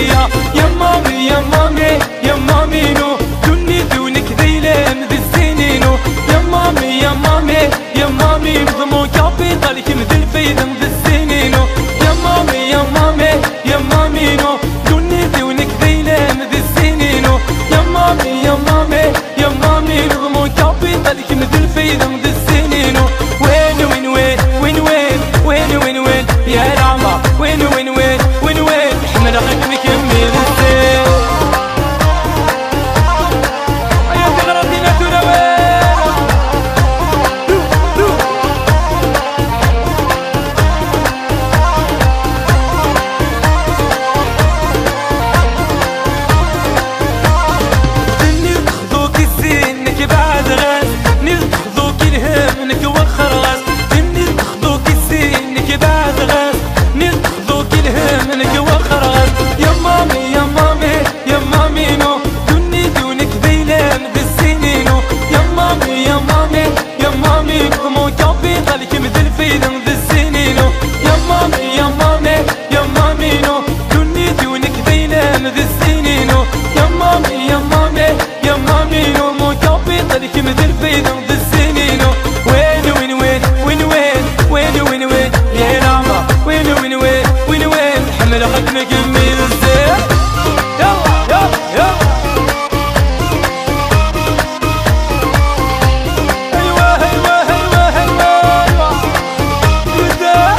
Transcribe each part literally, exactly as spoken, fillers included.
فيا يا مامي يا مامي يا مامي نو دوني دونك ذيلة مذ السنينو يا مامي يا مامي يا مامي مضمو كابي طالك مذ الفيدة مذ السنينو يا مامي يا مامي يا مامي نو دوني دونك ذيلة مذ السنينو يا مامي يا مامي يا مامي مضمو كابي طالك مذ الفيدة مذ السنينو وين وين وين وين وين وين وين وين يا العمر وين وين وين وين وين حمل غير مكمل الزين يا تغربينا تنوين نيل تخذوك الزين نك بعد غاز نيل تخذوك الهم نك وخر غاز نيل تخذوك الزين نك بعد غاز نيل تخذوك الهم نك وخر غاز يا مامي يا مامي يا مامي نو دوني دونك ذيلان بالسنينو يا مامي يا مامي يا مامي مو كابي طالك مثل فيدا بالسنينو يا مامي يا مامي يا مامي نو دوني دونك ذيلان بالسنينو يا مامي يا مامي يا مامي نو مو كابي طالك مثل فيدا بالسنينو وين وين وين وين وين وين وين وين يا العمر وين وين وين وين وين حمل ختمك جميل الزين يلا يلا يلا ايوه ايوه ايوه ايوه يدا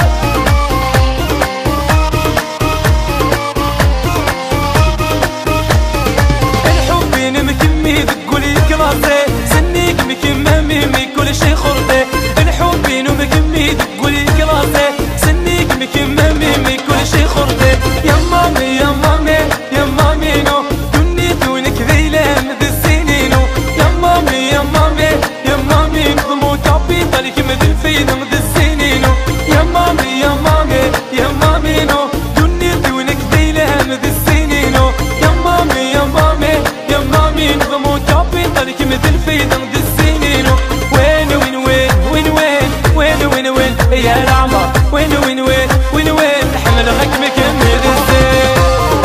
الحب مكمي تقولي كراسي سنيك مكمامي مي كل شي خرطي الحب مكمي تقولي كراسي سنيك مكمامي مي كل شي خرطي يا مامي يا مامي يا مامي نو دوني دونك ذيلة مذ السنينو يا مامي يا مامي يا مامي مضمو كابي طالك مذ الفيدة مذ السنينو يا مامي يا مامي يا مامي نو دوني دونك ذيلة مذ السنينو يا مامي يا مامي يا مامي مضمو كابي طالك مذ الفيدة مذ السنينو وين وين وين وين وين وين وين وين يا العمر وين وين وين وين وين حمل غكمك مكمل الزين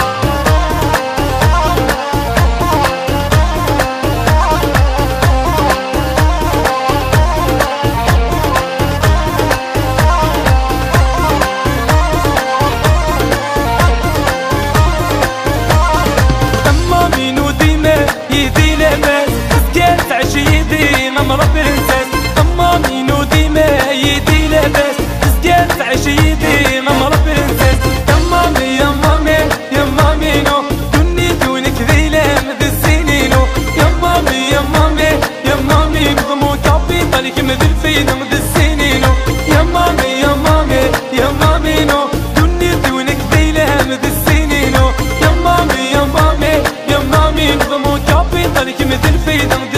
اما مينو ديما يدي لاباس سكات عشي ديما مرب الانساس اما مينو ديما يدي لاباس سكات عشي ديما مرب الانساس يا مامي يا مامي يا مامي نو دوني دونك ذيلة مذ السنينو يا مامي يا مامي يا مامي مضمو كابي طالك مذ الفيدة مذ السنينو يا مامي يا مامي يا مامي نو دوني دونك ذيلة مذ السنينو يا مامي يا مامي يا مامي مضمو كابي طالك مذ الفيدة مذ